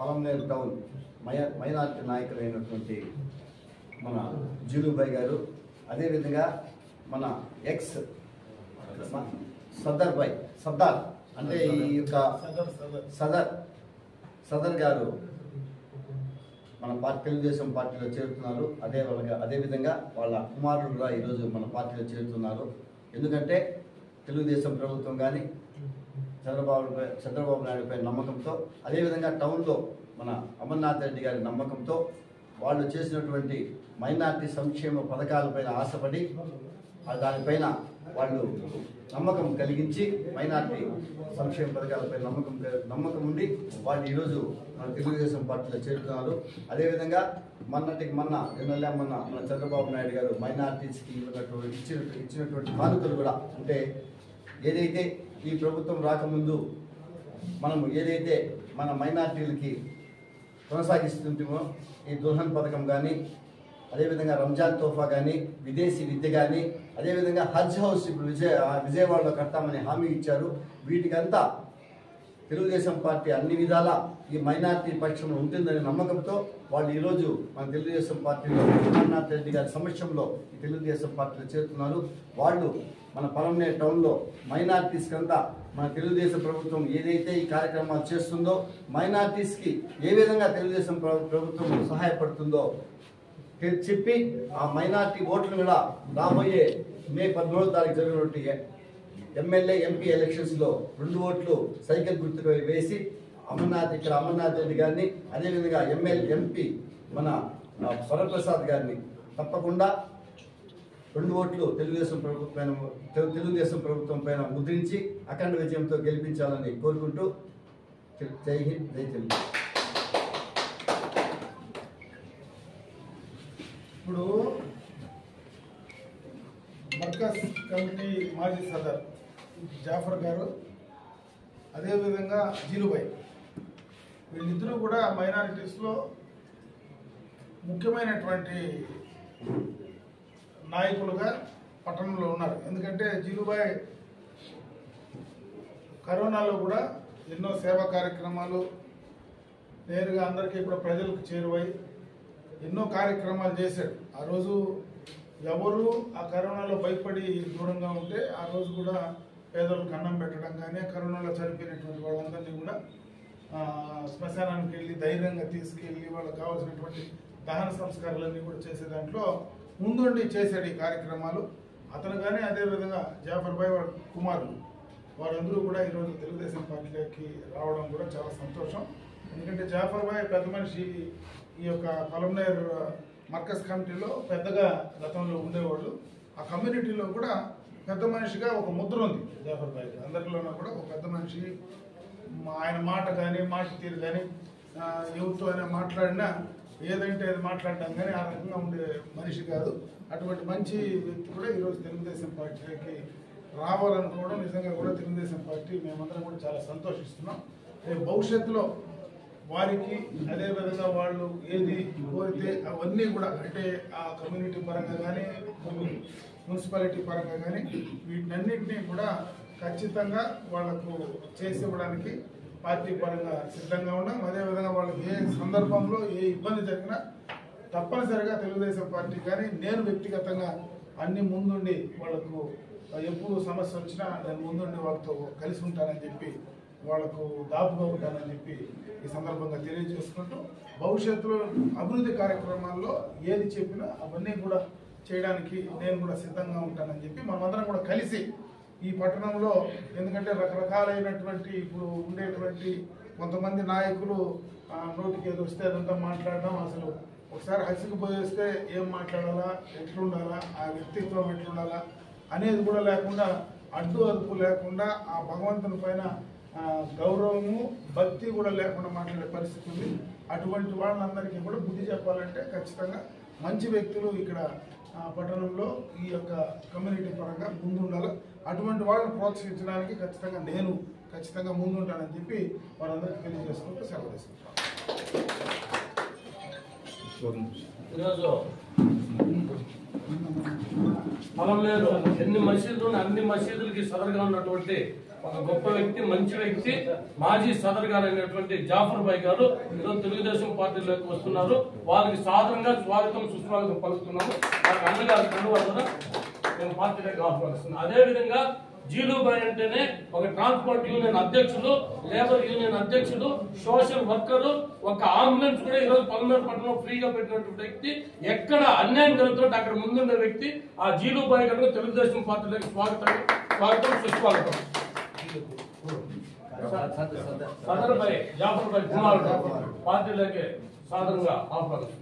Palamaner town minority నాయకులైనటువంటి మన జీలుబాయ్ గారు, అదేవిధంగా మన ఎక్స్ సర్దార్ అంటే ఈ యొక్క సదర్ గారు మన తెలుగుదేశం పార్టీలో చేరుతున్నారు. అదేవిధంగా వాళ్ళ కుమారుడు కూడా ఈరోజు మన పార్టీలో చేరుతున్నారు. ఎందుకంటే తెలుగుదేశం ప్రభుత్వం కానీ చంద్రబాబు నాయుడుపై నమ్మకంతో, అదేవిధంగా టౌన్లో మన అమర్నాథ్ రెడ్డి గారి నమ్మకంతో వాళ్ళు చేసినటువంటి మైనార్టీ సంక్షేమ పథకాలపైన ఆశపడి దానిపైన వాళ్ళు నమ్మకం కలిగించి మైనార్టీ సంక్షేమ పథకాలపై నమ్మకం ఉండి వాళ్ళు ఈరోజు మన తెలుగుదేశం పార్టీలో చేరుతున్నారు. అదేవిధంగా మొన్న మన చంద్రబాబు నాయుడు గారు మైనార్టీస్కి ఇచ్చినటువంటి కానుకలు కూడా, అంటే ఏదైతే ఈ ప్రభుత్వం రాకముందు మనము ఏదైతే మన మైనార్టీలకి కొనసాగిస్తుంటామో ఈ దుల్హన్ పథకం కానీ, అదేవిధంగా రంజాన్ తోఫా కానీ, విదేశీ విద్య కానీ, అదేవిధంగా హజ్ హౌస్ ఇప్పుడు విజయవాడలో కడతామని హామీ ఇచ్చారు. వీటికంతా తెలుగుదేశం పార్టీ అన్ని విధాల ఈ మైనార్టీ పక్షంలో ఉంటుందనే నమ్మకంతో వాళ్ళు ఈరోజు మన తెలుగుదేశం పార్టీలో అమర్నాథ్ రెడ్డి గారి సమక్షంలో ఈ తెలుగుదేశం పార్టీలో చేరుతున్నారు. వాళ్ళు మన పలంనేరు టౌన్లో మైనార్టీస్కి అంతా మన తెలుగుదేశం ప్రభుత్వం ఏదైతే ఈ కార్యక్రమాలు చేస్తుందో, మైనార్టీస్కి ఏ విధంగా తెలుగుదేశం ప్రభుత్వం సహాయపడుతుందో చెప్పి ఆ మైనార్టీ ఓట్లను కూడా రాబోయే మే 13వ తారీఖు జరిగినటువంటి ఎమ్మెల్యే ఎంపీ ఎలక్షన్స్లో 2 ఓట్లు సైకిల్ గుర్తుకు వేసి అమర్నాథ్ రెడ్డి గారిని, అదేవిధంగా ఎంపీ మన వరప్రసాద్ గారిని తప్పకుండా 2 ఓట్లు తెలుగుదేశం ప్రభుత్వం పైన ముద్రించి అఖండ విజయంతో గెలిపించాలని కోరుకుంటూ జై హింద్, జై తెలుగు. ఇప్పుడు మర్కజ్ కమిటీ మాజీ సదర్ జాఫర్ గారు, అదేవిధంగా జీలుబాయ్, వీళ్ళిద్దరూ కూడా మైనారిటీస్లో ముఖ్యమైనటువంటి నాయకులుగా పట్టణంలో ఉన్నారు. ఎందుకంటే జీలుబాయ్ కరోనాలో కూడా ఎన్నో సేవా కార్యక్రమాలు నేరుగా అందరికీ కూడా ప్రజలకు చేరువై ఎన్నో కార్యక్రమాలు చేశాడు. ఆ రోజు ఎవరు ఆ కరోనాలో భయపడి దూరంగా ఉంటే ఆ రోజు కూడా పేదలకు అన్నం పెట్టడం కానీ, కరోనాలో చనిపోయినటువంటి వాళ్ళందరినీ కూడా శ్మశానానికి వెళ్ళి ధైర్యంగా తీసుకెళ్ళి వాళ్ళకి కావాల్సినటువంటి దహన సంస్కారాలన్నీ కూడా చేసే దాంట్లో ముందుండి చేశాడు ఈ కార్యక్రమాలు. అతను కానీ అదేవిధంగా జాఫర్ భాయ్ వాళ్ళ కుమారులు వారందరూ కూడా ఈరోజు తెలుగుదేశం పార్టీలోకి రావడం కూడా చాలా సంతోషం. ఎందుకంటే జాఫర్ భాయ్ పెద్ద మనిషి ఈ యొక్క పలంనేరు మర్కజ్ కమిటీలో పెద్దగా గతంలో ఉండేవాళ్ళు. ఆ కమ్యూనిటీలో కూడా పెద్ద మనిషిగా ఒక ముద్ర ఉంది జాఫర్ భాయ్కి. అందరిలోనూ కూడా ఒక పెద్ద మనిషి, ఆయన మాట కానీ మాట తీరు కానీ ఎవరితో అయినా మాట్లాడినా ఏదంటే అది మాట్లాడడం కానీ ఆ రకంగా ఉండే మనిషి కాదు. అటువంటి మంచి వ్యక్తి కూడా ఈరోజు తెలుగుదేశం పార్టీకి రావాలనుకోవడం నిజంగా కూడా తెలుగుదేశం పార్టీ మేమందరం కూడా చాలా సంతోషిస్తున్నాం. రేపు భవిష్యత్తులో వారికి అదేవిధంగా వాళ్ళు ఏది కోరితే అవన్నీ కూడా, అంటే ఆ కమ్యూనిటీ పరంగా కానీ మున్సిపాలిటీ పరంగా కానీ వీటన్నింటినీ కూడా ఖచ్చితంగా వాళ్లకు చేసి ఇవ్వడానికి పార్టీ పరంగా సిద్ధంగా ఉన్నాం. అదేవిధంగా వాళ్ళకి ఏ సందర్భంలో ఏ ఇబ్బంది జరిగినా తప్పనిసరిగా తెలుగుదేశం పార్టీ కానీ నేను వ్యక్తిగతంగా అన్ని ముందుండి వాళ్లకు ఎప్పుడు సమస్య వచ్చినా నేను ముందుండి వాళ్ళతో కలిసి ఉంటానని చెప్పి, వాళ్లకు దాపుగా ఉంటానని చెప్పి ఈ సందర్భంగా తెలియజేసుకుంటూ భవిష్యత్తులో అభివృద్ధి కార్యక్రమాల్లో ఏది చెప్పినా అవన్నీ కూడా చేయడానికి నేను కూడా సిద్ధంగా ఉంటానని చెప్పి మనమందరం కూడా కలిసి ఈ పట్టణంలో, ఎందుకంటే రకరకాలైనటువంటి ఇప్పుడు ఉండేటువంటి కొంతమంది నాయకులు నోటికి ఏదో వస్తే అదంతా మాట్లాడడం, అసలు ఒకసారి హసికి పోయేస్తే ఏం మాట్లాడాలా, ఎట్లుండాలా, ఆ వ్యక్తిత్వం ఎట్లుండాలా అనేది కూడా లేకుండా, అడ్డు అదుపు లేకుండా ఆ భగవంతుని పైన గౌరవము భక్తి కూడా లేకుండా మాట్లాడే పరిస్థితి ఉంది. అటువంటి వాళ్ళందరికీ కూడా బుద్ధి చెప్పాలంటే ఖచ్చితంగా మంచి వ్యక్తులు ఇక్కడ పట్టణంలో ఈ యొక్క కమ్యూనిటీ పరంగా ముందుండాలి. అటువంటి వాళ్ళని ప్రోత్సహించడానికి నేను ఖచ్చితంగా ముందుంటానని చెప్పి వాళ్ళందరికీ తెలియజేసుకుంటూ సెలవు తీసుకుంటాం. ఈరోజు పొలంలేరు ఎన్ని మసీదులు అన్ని మసీదులకి సదరుగా ఉన్నటువంటి ఒక గొప్ప వ్యక్తి, మంచి వ్యక్తి, మాజీ సదర్ గారు అయినటువంటి జాఫర్ భాయ్ గారు ఈరోజు తెలుగుదేశం పార్టీలోకి వస్తున్నారు. వారికి సాధారణంగా స్వాగతం సుస్వాగతం పలుకుతున్నాము. వారికి అన్నగారు కనువల్ల నేను పార్టీలోకి ఆహ్వానిస్తున్నాను. అదేవిధంగా జీలుబాయ్ అంటేనే ఒక ట్రాన్స్పోర్ట్ యూనియన్ అధ్యక్షుడు, లేబర్ యూనియన్ అధ్యక్షుడు, సోషల్ వర్కరు, ఒక అంబులెన్స్ కూడా ఈరోజు పల్నాడు పట్టణంలో ఫ్రీగా పెట్టినటువంటి వ్యక్తి, ఎక్కడ అన్యాయం జరుగుతుంటే అక్కడ ముందుండే వ్యక్తి. ఆ జీలుబాయ్ గారు తెలుగుదేశం పార్టీలోకి స్వాగతం సుస్వాగతం. సదర్ భాయ్ జాఫర్ భాయ్ కుమారుడు పార్టీలోకి సాధారణంగా ఆహ్వానిస్తున్నాం.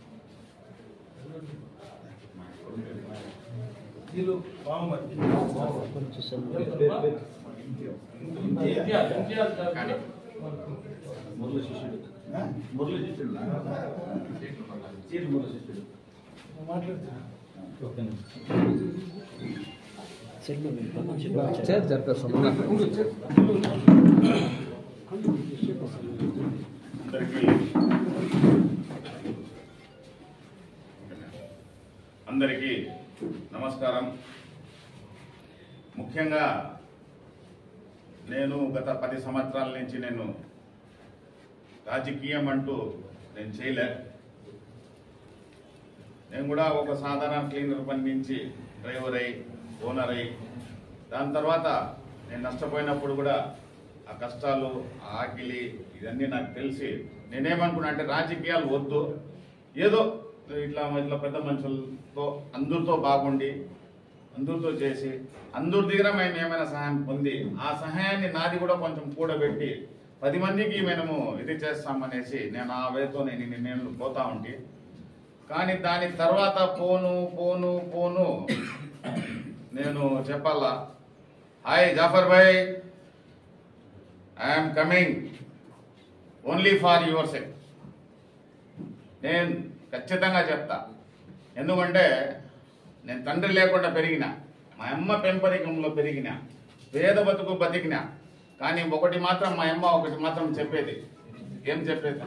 అందరికీ నమస్కారం. ముఖ్యంగా నేను గత 10 సంవత్సరాల నుంచి నేను రాజకీయం అంటూ నేను చేయలే. నేను కూడా ఒక సాధారణ క్లీనర్ పని నుంచి డ్రైవర్ అయి ఓనర్ అయి దాని తర్వాత నేను నష్టపోయినప్పుడు కూడా ఆ కష్టాలు ఆ ఆకిలి ఇవన్నీ నాకు తెలిసి నేనేమనుకున్నా అంటే రాజకీయాలు వద్దు, ఏదో ఇట్లా పెద్ద మనుషులతో అందరితో బాగుండి అందరితో చేసి అందరి దగ్గర మేము ఏమైనా సహాయం పొంది ఆ సహాయాన్ని నాది కూడా కొంచెం కూడబెట్టి 10 మందికి మేము ఇది చేస్తామనేసి నేను ఆ వేతో నేను పోతా ఉంటే, కానీ దాని తర్వాత పోను నేను చెప్పాలా, హాయ్ జాఫర్ భాయ్, I'm coming only for your sec. నేను ఖచ్చితంగా చెప్తా. ఎందుకంటే నేను తండ్రి లేకుండా పెరిగిన, మా అమ్మ పెంపరికంలో పెరిగిన, పేద బతుకు బతికిన. కానీ ఒకటి మాత్రం మా అమ్మ ఒకటి మాత్రం చెప్పేది, ఏం చెప్పేది,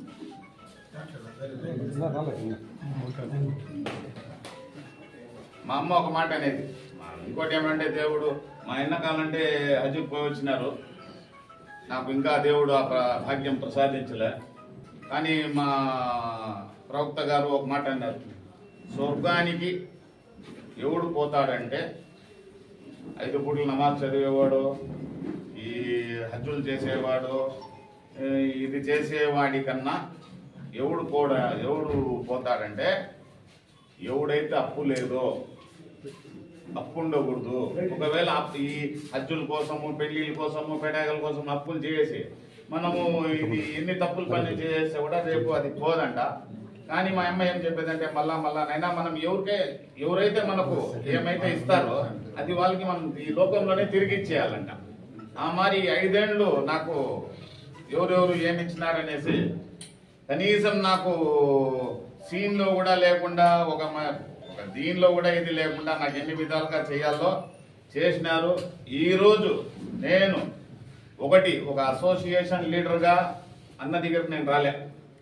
మా అమ్మ ఒక మాట అనేది. ఇంకోటి ఏమంటే దేవుడు మా ఎన్నకాలంటే హజ్జుకు పోయి వచ్చినారు, నాకు ఇంకా దేవుడు ఆ భాగ్యం ప్రసాదించలే. కానీ మా ప్రవక్త గారు ఒక మాట అన్నారు, స్వర్గానికి ఎవడు పోతాడంటే 5 పూటలు నమాజ్ చదివేవాడు, ఈ హజ్జులు చేసేవాడు, ఇది చేసేవాడి కన్నా ఎవడు పోతాడంటే ఎవడైతే అప్పు లేదో, అప్పు ఉండకూడదు. ఒకవేళ ఈ హజ్జుల కోసము, పెళ్లిళ్ళ కోసము, పెడాగల కోసం అప్పులు చేసి మనము ఇది ఎన్ని తప్పులు పని చేస్తే కూడా రేపు అది పోదంట. కానీ మా అమ్మ ఏం చెప్పేదంటే మళ్ళా నైనా మనం ఎవరైతే మనకు ఏమైతే ఇస్తారో అది వాళ్ళకి మనం ఈ లోకంలోనే తిరిగి ఇచ్చేయాలంట. మరి 5 ఏళ్ళు నాకు ఎవరెవరు ఏమిచ్చినారనేసి కనీసం నాకు సీన్లో కూడా లేకుండా ఒక దీనిలో కూడా ఇది లేకుండా నాకు ఎన్ని విధాలుగా చేయాలో చేసినారు. ఈరోజు నేను ఒక అసోసియేషన్ లీడర్గా అన్న దగ్గరకు నేను రాలే,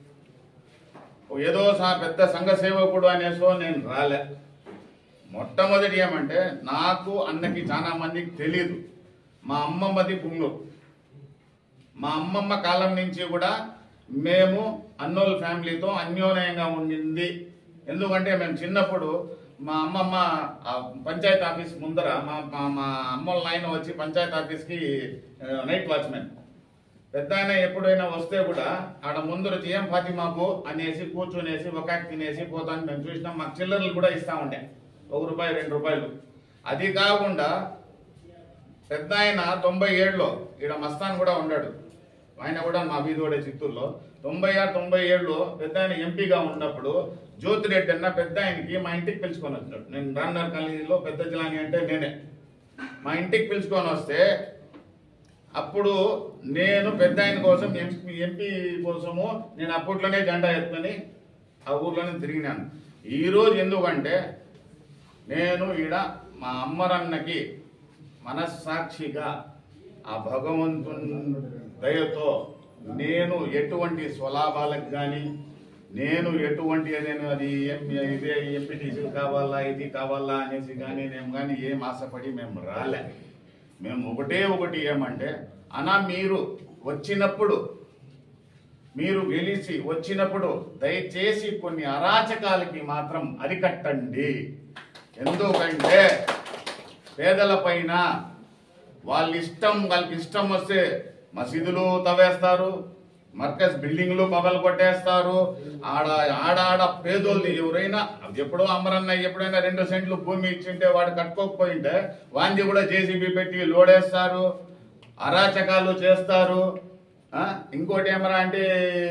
ఏదో పెద్ద సంఘ సేవకుడు అనేసో నేను రాలే. మొట్టమొదటి ఏమంటే నాకు అన్నకి చాలా మందికి తెలీదు, మా అమ్మమ్మది పుంగూరు. మా అమ్మమ్మ కాలం నుంచి కూడా మేము అన్నోల్ ఫ్యామిలీతో అన్యోన్యంగా ఉండింది. ఎందుకంటే మేము చిన్నప్పుడు మా అమ్మమ్మ పంచాయతీ ఆఫీస్ ముందర మా అమ్మోళ్ళ నాయన వచ్చి పంచాయతీ ఆఫీస్కి నైట్ వాచ్మెన్. పెద్ద ఆయన ఎప్పుడైనా వస్తే కూడా ఆడ ముందర ఏం ఫాతిమాకు అనేసి కూర్చునేసి ఒక తినేసి పోతాను మేము చూసినాం. మాకు చిల్లర్లు కూడా ఇస్తా ఉండే, 1 రూపాయి 2 రూపాయలు. అది కాకుండా పెద్ద ఆయన 97లో ఈడ మస్తాన్ కూడా ఉన్నాడు, ఆయన కూడా మా వీధోడే చిత్తూరులో. 96-97లో పెద్ద ఆయన ఎంపీగా ఉన్నప్పుడు జ్యోతిరెడ్డి అన్న పెద్ద ఆయనకి మా ఇంటికి పిలుచుకొని వచ్చాడు. నేను రాన్నర్ కాలనీలో పెద్ద జిలాని అంటే నేనే. మా ఇంటికి పిలుచుకొని వస్తే అప్పుడు నేను పెద్ద ఆయన కోసం ఎంపీ కోసము నేను అప్పట్లోనే జెండా ఎత్తుకొని ఆ ఊర్లోనే తిరిగినాను. ఈరోజు ఎందుకంటే నేను ఈడ మా అమ్మరన్నకి మనస్సాక్షిగా ఆ భగవంతుని దయతో నేను ఎటువంటి స్వలాభాలకు కానీ నేను ఎటువంటి నేను అది ఇదే ఎంపీటీసీ కావాలా ఇది కావాలా అనేసి కానీ మేము కానీ ఏం ఆశపడి మేము రాలే. మేము ఒకటి ఏమంటే అన్నా మీరు వచ్చినప్పుడు మీరు గెలిచి వచ్చినప్పుడు దయచేసి కొన్ని అరాచకాలకి మాత్రం అరికట్టండి. ఎందుకంటే పేదల పైన వాళ్ళకి ఇష్టం వస్తే మసీదులు తవ్వేస్తారు, మర్కజ్ బిల్డింగ్లు పగలు కొట్టేస్తారు. ఆడ పేదోళ్ళు ఎవరైనా ఎప్పుడో అమరన్న ఎప్పుడైనా 2 సెంట్లు భూమి ఇచ్చింటే వాడు కట్టుకోకపోయింటే వాంది కూడా జేసీబీ పెట్టి లోడేస్తారు, అరాచకాలు చేస్తారు. ఇంకోటి ఏమరా అంటే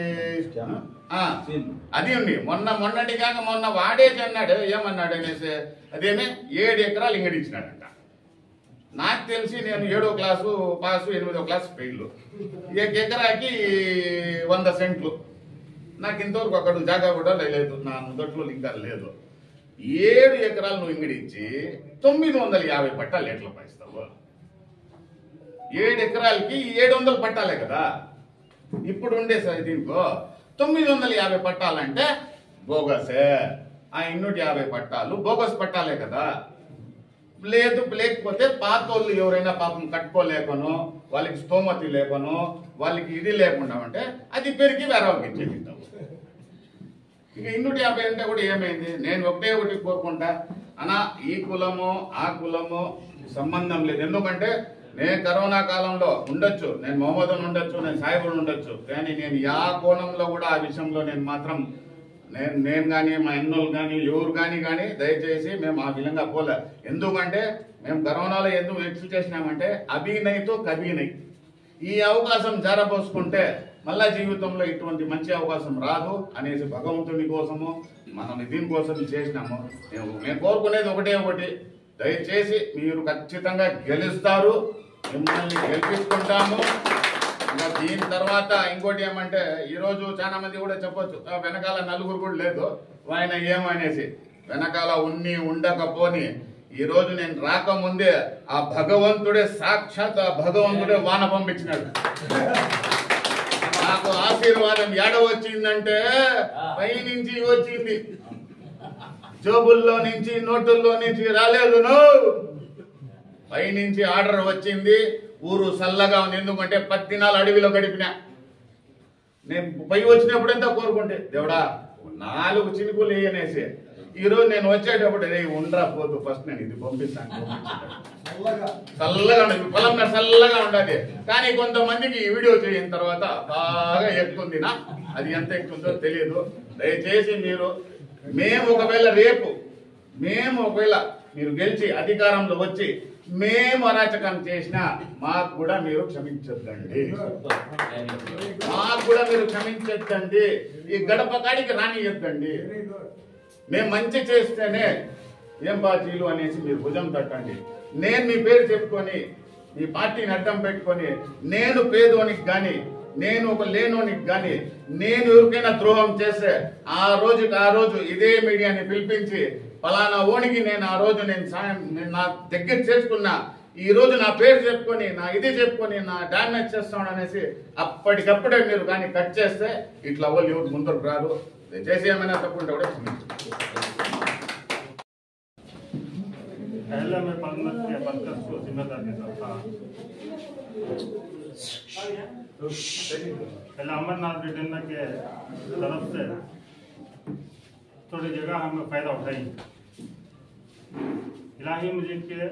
అది ఉంది. మొన్నటి కాక మొన్న వాడేసి అన్నాడు, ఏమన్నాడు అనేసి అదేమే 7 ఎకరాలు ఇంగడిచ్చినాడంట. నాకు తెలిసి నేను 7వ క్లాసు పాసు 8వ క్లాసు ఫెయిల్. 1 ఎకరాకి 100 సెంట్లు. నాకు ఇంతవరకు అక్కడ జాగా కూడా లేదు, నా మొదట్లో ఇంకా లేదు. 7 ఎకరాలు నువ్వు ఇంగడిచ్చి 950 పట్టాలు ఎట్లా పాయిస్తావు? 7 ఎకరాలకి 700 పట్టాలే కదా ఇప్పుడు ఉండే సార్. దీనికో 950 పట్టాలంటే బోగసే. ఆ 250 పట్టాలు బోగస్ పట్టాలే కదా. లేకపోతే పాతోళ్ళు ఎవరైనా పాపం కట్టుకోలేకనో వాళ్ళకి స్తోమతి లేకనో వాళ్ళకి ఇది లేకుండా ఉంటే అది పెరిగి వేరే వాళ్ళకి ఇచ్చేస్తాం. ఇక 250 అంటే కూడా ఏమైంది? నేను ఒకటి కోరుకుంటా అన్నా, ఈ కులము ఆ కులము సంబంధం లేదు. ఎందుకంటే నేను కరోనా కాలంలో ఉండొచ్చు, నేను మొహమ్మదన్ ఉండొచ్చు, నేను సాయిబులు ఉండొచ్చు, కానీ నేను యా కోణంలో కూడా ఆ విషయంలో నేను మాత్రం నేను కానీ మా అన్నోళ్ళు కానీ ఎవరు కానీ దయచేసి మేము ఆ విధంగా పోలే. ఎందుకంటే మేము కరోనాలో ఎందుకు ఎక్స్పెక్ట్ చేసినామంటే అభినయ్తో కభినయ్. ఈ అవకాశం జారపోసుకుంటే మళ్ళా జీవితంలో ఇటువంటి మంచి అవకాశం రాదు అనేసి భగవంతుని కోసము మనం దీనికోసం చేసినాము. నేను కోరుకునేది ఒకటి, దయచేసి మీరు ఖచ్చితంగా గెలుస్తారు, మిమ్మల్ని గెలిపించుకుంటాము. ఇంకా దీని తర్వాత ఇంకోటి ఏమంటే ఈరోజు చాలా మంది కూడా చెప్పొచ్చు వెనకాల నలుగురు కూడా లేదు ఆయన ఏమనేసి. వెనకాల ఉండకపోని ఈరోజు నేను రాకముందే ఆ భగవంతుడే సాక్షాత్ ఆ భగవంతుడే వాన పంపించినాడు. నాకు ఆశీర్వాదం ఎడ వచ్చిందంటే పైనుంచి వచ్చింది, జోబుల్లో నుంచి నోటుల్లో నుంచి రాలేదు. పైనుంచి ఆర్డర్ వచ్చింది. ఊరు చల్లగా ఉంది. ఎందుకంటే 10 దినాలు అడవిలో గడిపినా. నేను పై వచ్చినప్పుడు ఎంత కోరుకుంటే దేవుడా 4 చినుకులు వేయనేసి. ఈరోజు నేను వచ్చేటప్పుడు ఉండరా పోదు ఫస్ట్ నేను ఇది పంపిస్తాను. చల్లగా ఉండదు, పొలం చల్లగా ఉండదు. కానీ కొంతమందికి ఈ వీడియో చేయిన తర్వాత బాగా ఎక్కుంది. అది ఎంత ఎక్కుందో తెలియదు. దయచేసి మేము ఒకవేళ మీరు గెలిచి అధికారంలో వచ్చి మేము అరాచకం చేసినా మాకు కూడా మీరు క్షమించొద్దండి. ఈ గడప కాడికి రానియొద్దండి. మేము మంచి చేస్తేనే ఏం బాజీలు అనేసి మీరు భుజం తట్టండి. నేను మీ పేరు చెప్పుకొని మీ పార్టీని అడ్డం పెట్టుకొని నేను పేదోనికి కానీ నేను ఒక లేనోనికి కానీ నేను ఎవరికైనా ద్రోహం చేస్తే ఆ రోజు ఇదే మీడియాని పిలిపించి పలానా ఓనికి నేను ఆ రోజు నేను నా దగ్గర చేసుకున్నా, ఈ రోజు నా పేరు చెప్పుకొని నా ఇది చెప్పుకొని నా డామేజ్ చేస్తాను అనేసి అప్పటికప్పుడే మీరు కానీ కట్ చేస్తే ఇట్లా వాళ్ళు ఎవరు ముందుకు రారు. చేసి ఏమైనా తప్పుంటే కూడా पहले मैं पदकस को जिम्मेदार देता था। तो पहले अमरनाथ रिटर्न के तरफ से थोड़ी जगह हमें फायदा उठाई। इलाही मस्जिद के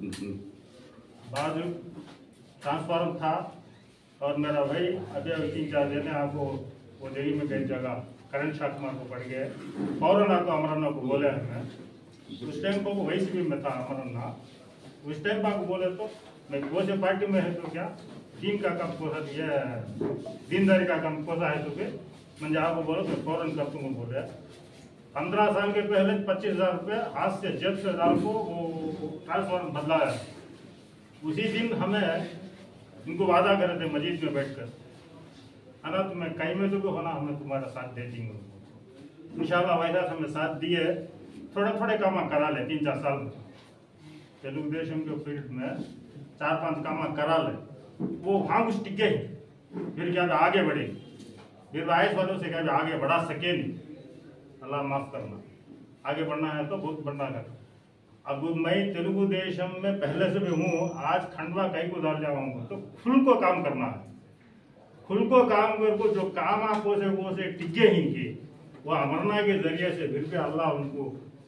बाजू ट्रांसफार्म था और मेरा भाई अभी 3-4 दिन आपको वो दिल्ली में गई जगह करंट शॉक मार को पड़ गए। फौरन आपको अमरनाथ को बोले हमें। उस टाइम को वही भी में था अमरनाथ। उस टाइम आपको बोले तो मैं कौन से पार्टी में है तो क्या टीम का काम कोसा दिया दीनदारी का काम कोसा है तो फिर मैं आपको बोलो मैं फौरन कर दूंगा बोले। 15 साल के पहले 25,000 रुपये आज से जब से डाल को वो ट्रांसफार्म बदला है। उसी दिन हमें उनको वादा करे थे मस्जिद में बैठकर है ना तुम्हें कहीं में तो भी होना हमें तुम्हारा साथ दे देंगे। इंशाल्लाह वैसा हमें साथ दिए। थोड़े काम करा ले 3-4 साल में तेलुगु देशम के फील्ड में 4-5 काम करा ले वो वहाँ कुछ टिके ही फिर क्या आगे बढ़े। दीर्घायुष वालों से कभी आगे बढ़ा सके नहीं, अल्लाह माफ करना। आगे बढ़ना है तो बहुत बढ़ना है। अब मैं तेलुगु देशम में पहले से भी हूँ, आज खंडवा कहीं को डाल जाऊंगा तो खुल को काम करना है, खुल को काम करको जो काम आप वो से टिके ही के वो अमरना के जरिए से फिर भी अल्लाह उनको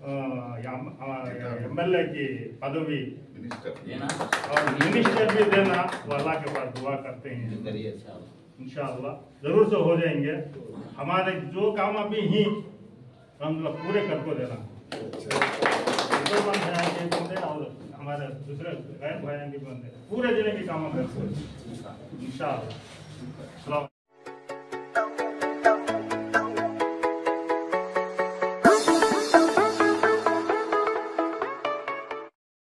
MLA की पदवी और मिनिस्टर भी देना, वो अल्लाह के पास दुआ करते हैं, इंशाअल्लाह जरूर से हो जाएंगे। हमारे जो काम अभी ही हम लोग पूरे करको देना, बंदे और हमारे दूसरे गैर भाइयों के बंदे पूरे जिले के काम करते इंशाअल्लाह।